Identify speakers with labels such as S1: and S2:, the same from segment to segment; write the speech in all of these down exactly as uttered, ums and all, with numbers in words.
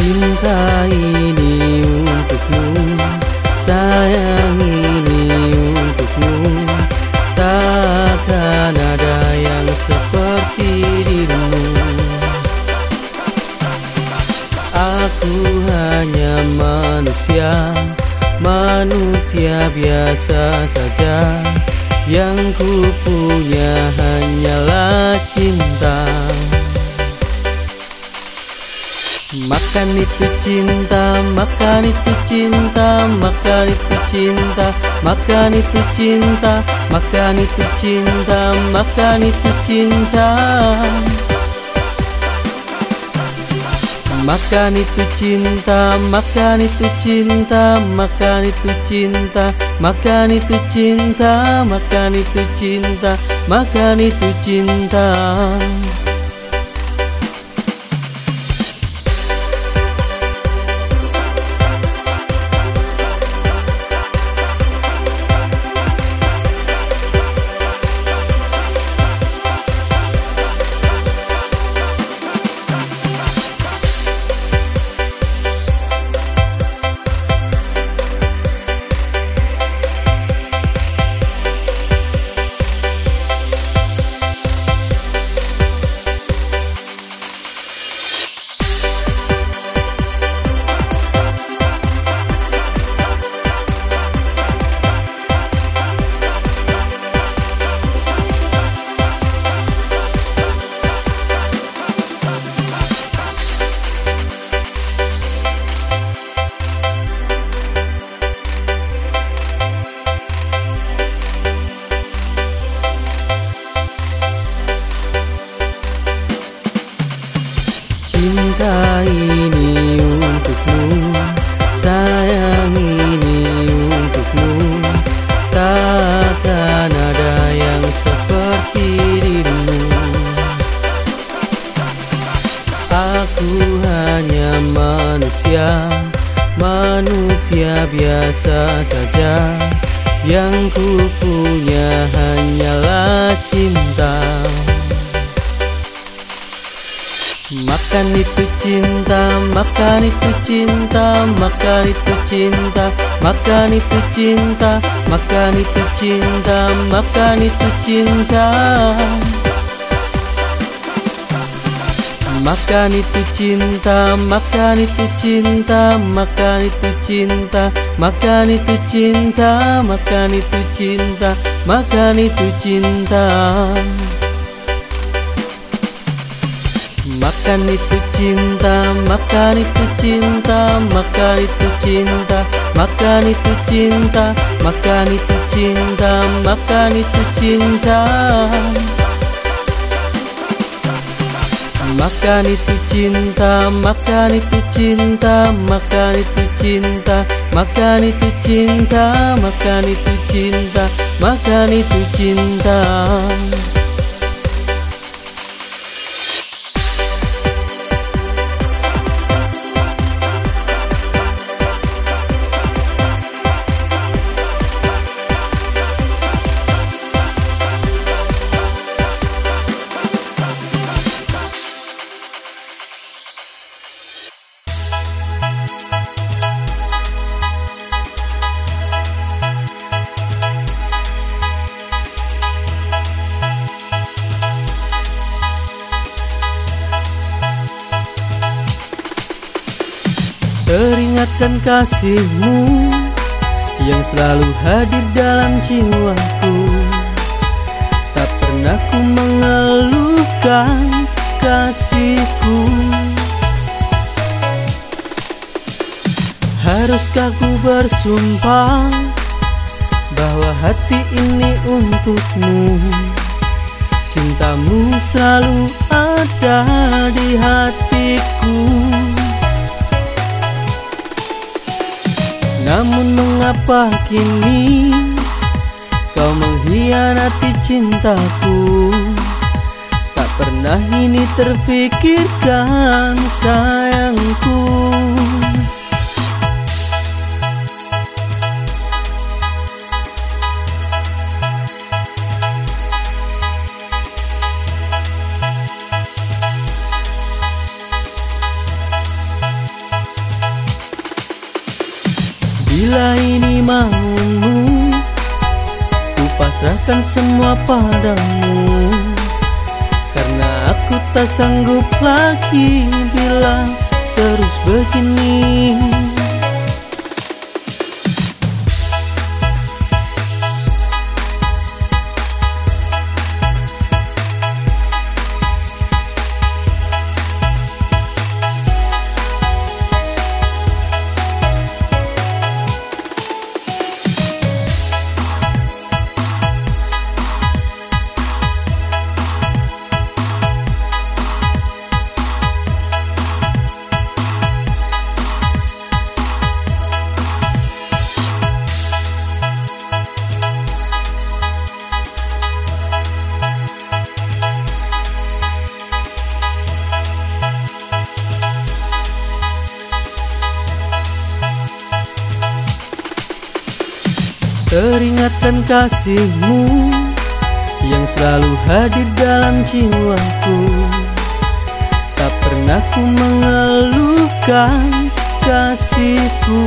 S1: Cinta ini untukmu, sayang ini untukmu. Takkan ada yang seperti dirimu. Aku hanya manusia, manusia biasa saja. Yang ku punya hanyalah cinta. Makan itu cinta, makan itu cinta, makan itu cinta, makan itu cinta, makan itu cinta, makan itu cinta. Makan itu cinta, makan itu cinta, makan itu cinta, makan itu cinta, makan itu cinta, makan itu cinta. Cinta ini untukmu, sayang ini untukmu. Takkan ada yang seperti dirimu. Aku hanya manusia, manusia biasa saja. Yang ku punya hanyalah cinta. Makan itu cinta, makan itu cinta, makan itu cinta, makan itu cinta, makan itu cinta, makan itu cinta. Makan itu cinta, makan itu cinta, makan itu cinta, makan itu cinta, makan itu cinta, makan itu cinta. Makan itu cinta, makan itu cinta, makan itu cinta, makan itu cinta, makan itu cinta, makan itu cinta. Makan itu cinta, makan itu cinta, makan itu cinta, makan itu cinta, makan itu cinta, makan itu cinta. Teringatkan kasihmu yang selalu hadir dalam jiwaku. Tak pernah ku mengeluhkan kasihku. Haruskah ku bersumpah bahwa hati ini untukmu. Cintamu selalu ada di hatiku. Namun mengapa kini kau mengkhianati cintaku? Tak pernah ini terfikirkan sayangku. Bila ini maumu, ku pasrahkan semua padamu, karena aku tak sanggup lagi bila terus begini. Teringatkan kasihmu yang selalu hadir dalam jiwaku. Tak pernah ku mengeluhkan kasihku.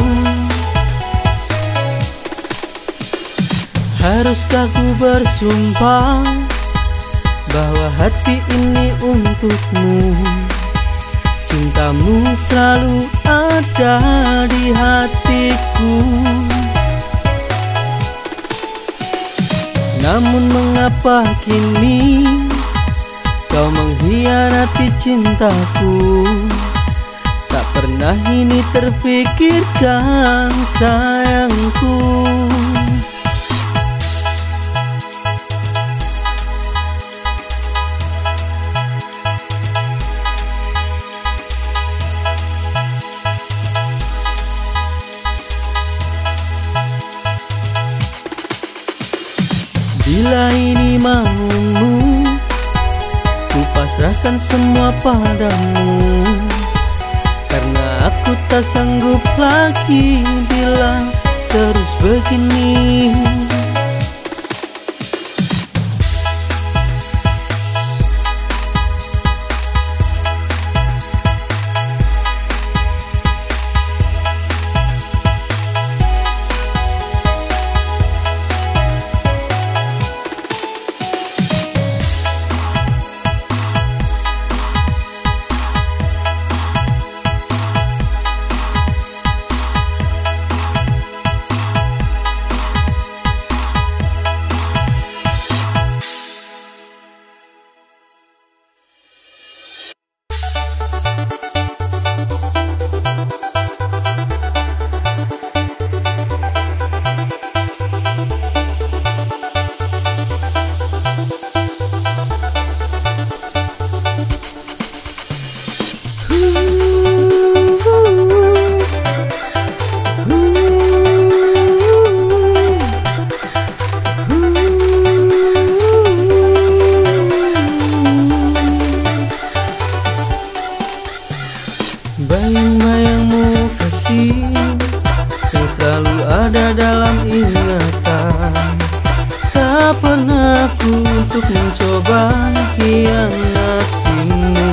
S1: Haruskah ku bersumpah bahwa hati ini untukmu? Cintamu selalu ada di hatiku. Namun mengapa kini kau mengkhianati cintaku? Tak pernah ini terfikirkan sayangku. Bila ini maumu, ku pasrahkan semua padamu, karena aku tak sanggup lagi bila terus begini. Bayang-bayangmu kasih yang selalu ada dalam ingatan. Tak pernah ku untuk mencoba hianatimu.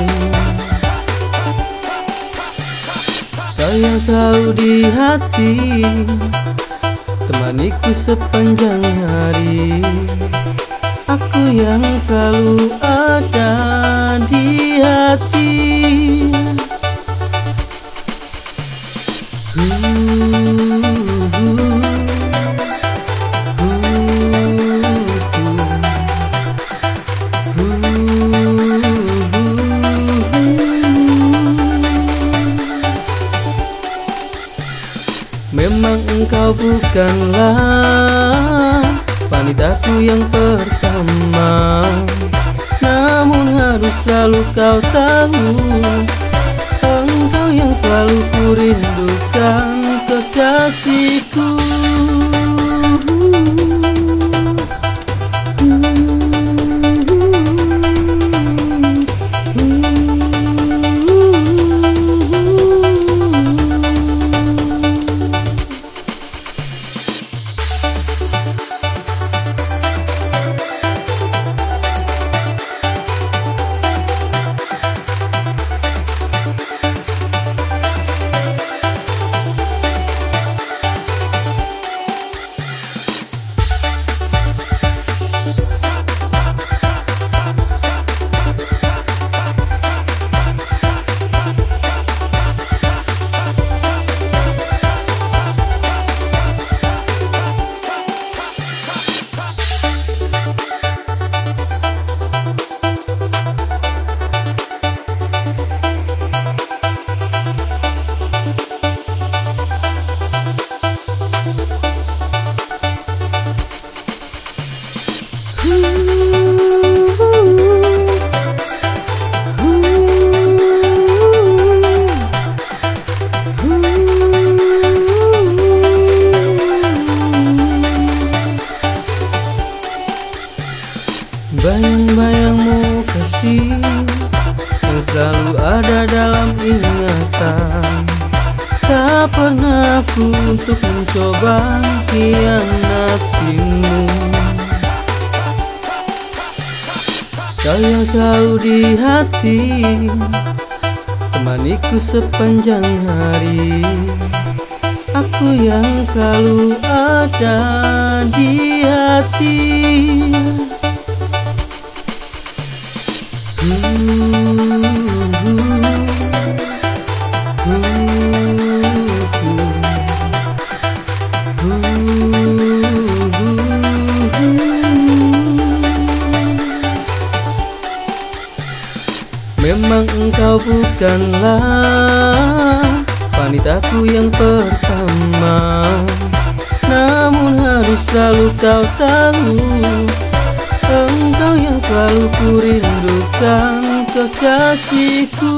S1: Kau yang selalu di hati, temaniku sepanjang hari. Aku yang selalu ada di hati. Memang engkau bukanlah wanitaku yang pertama, namun harus selalu kau tahu, engkau yang selalu ku rindukan, kekasihku. ingatan. Tak pernah ku untuk mencoba hianatimu. Kau yang selalu di hati, temaniku sepanjang hari. Aku yang selalu ada di hati. Memang engkau bukanlah wanitaku yang pertama, namun harus selalu kau tahu, engkau yang selalu ku rindukan, kekasihku.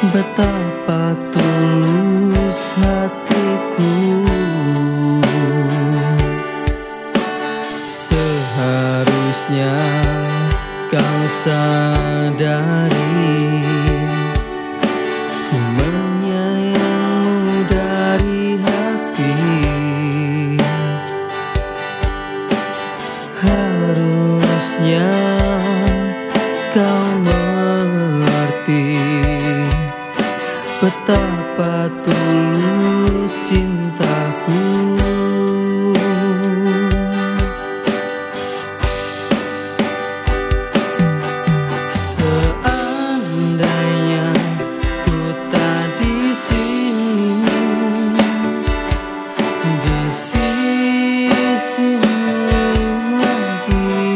S1: Betapa tulus hatiku, seharusnya kau sadari, ku menyayangmu dari hati. Harusnya kau mengerti betapa tulus cintaku. Seandainya ku tak di sini, di sisimu lagi,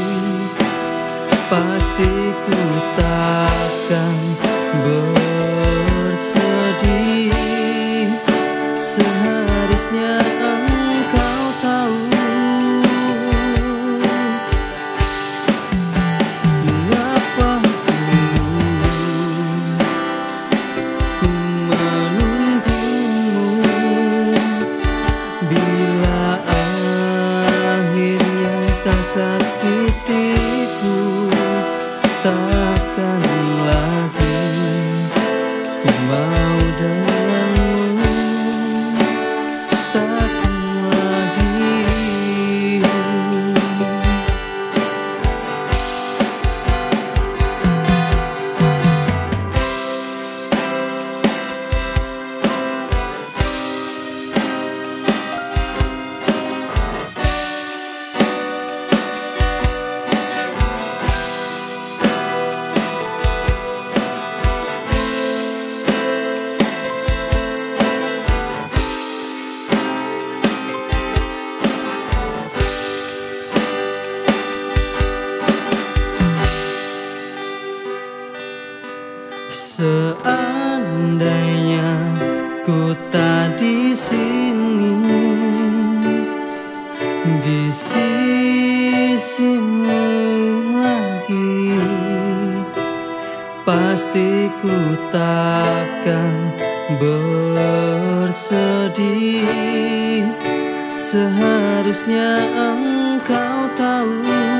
S1: pasti ku takkan bersedih. Seharusnya engkau tahu mengapa dulu ku menunggumu, bila akhirnya kau sakitiku. Takkan lagi ku mau denganmu, takkan lagi. Seandainya ku tak di sini, di sisimu lagi, pasti ku takkan bersedih. Seharusnya engkau tahu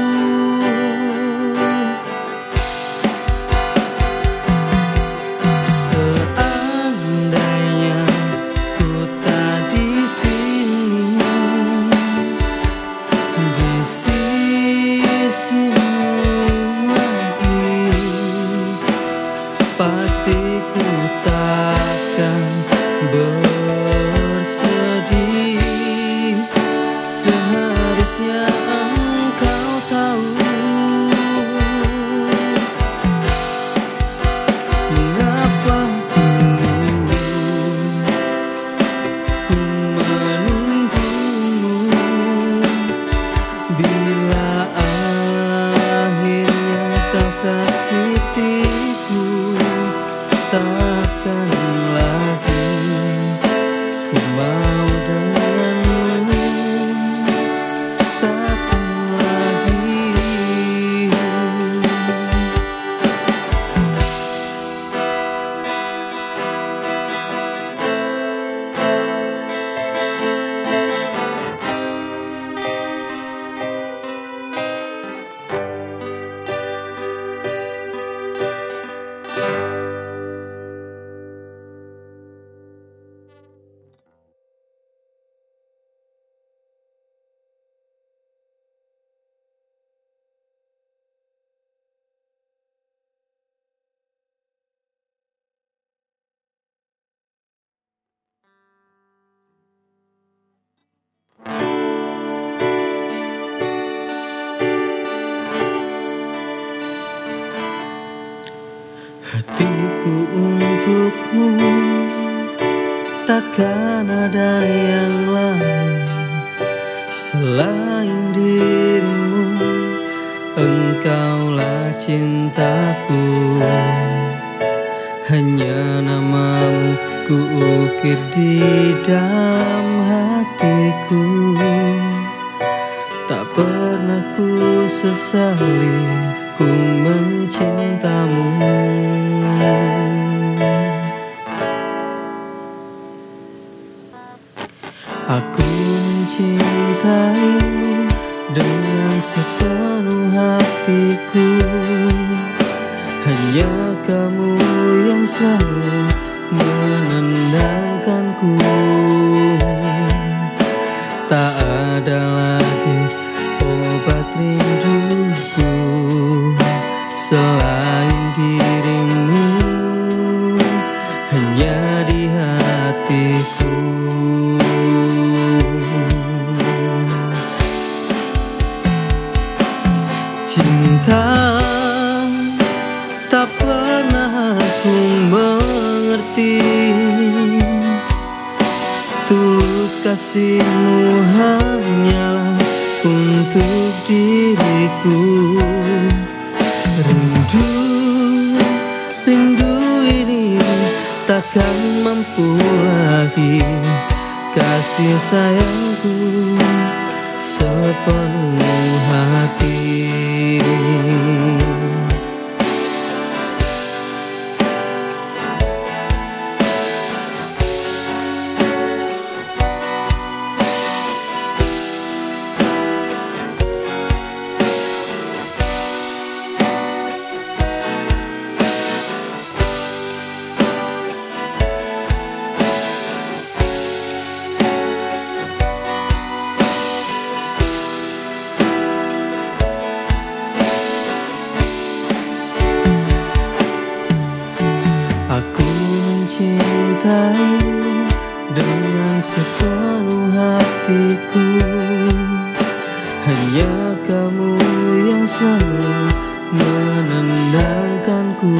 S1: pasti ku takkan bersedih. Seharusnya engkau tahu mengapa dulu ku menunggumu, bila akhirnya kau sakitiku. Takkan lagi ku mau denganmu, takkan lagi. Hatiku untukmu, takkan ada yang lain selain dirimu. Engkaulah cintaku, hanya namamu ku ukir di dalam hatiku. Tak pernah ku sesali ku mencintamu. Hanya kamu yang selalu menenangkanku. Tak ada lagi obat rinduku selain dirimu, hanya di hatiku. Cinta tak pernah aku mengerti, tulus kasihmu hanyalah untuk diriku. Rindu, rindu ini takkan mampu lagi kasih sayangku sepenuh hati. Aku mencintaimu dengan sepenuh hatiku. Hanya kamu yang selalu menenangkanku.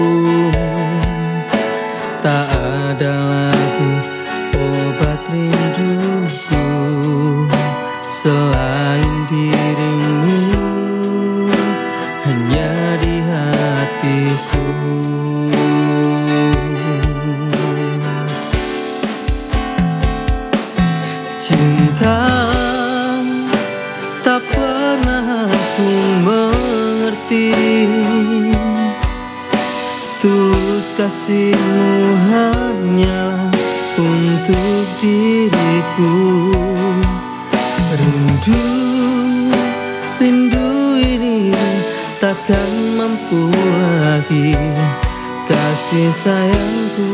S1: Tak ada lagi obat rinduku selain dirimu, hanya di hatiku. Cinta tak pernah aku mengerti, tulus kasihmu hanyalah untuk diriku. Rindu, rindu ini takkan mampu lagi kasih sayangku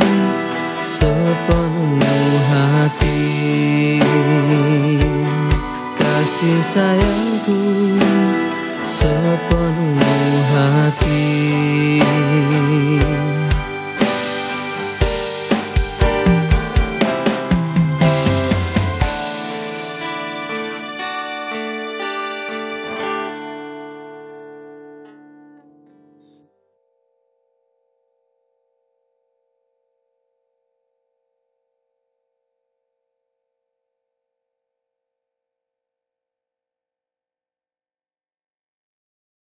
S1: sepenuh hati. Kasih sayangku sepenuh hati.